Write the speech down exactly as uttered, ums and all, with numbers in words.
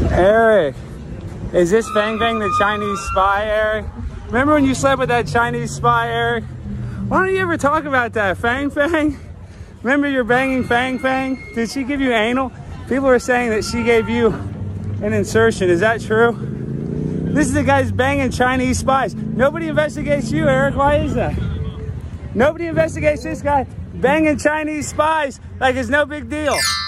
Eric, is this Fang Fang the Chinese spy, Eric? Remember when you slept with that Chinese spy, Eric? Why don't you ever talk about that, Fang Fang? Remember you're banging Fang Fang? Did she give you anal? People are saying that she gave you an insertion. Is that true? This is the guy's banging Chinese spies. Nobody investigates you, Eric. Why is that? Nobody investigates this guy banging Chinese spies like it's no big deal.